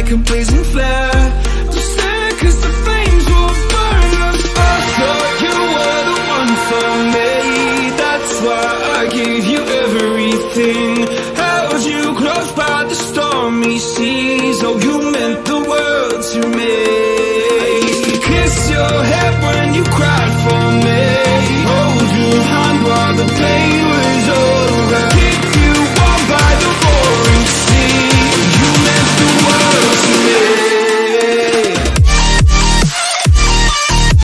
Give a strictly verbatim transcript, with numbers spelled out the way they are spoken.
like a blazing flare. Don't stare, cause the flames will burn us. I thought you were the one for me. That's why I gave you everything. Held you close by the stormy seas. Oh, you meant the world to me. I used to kiss your head when you cried.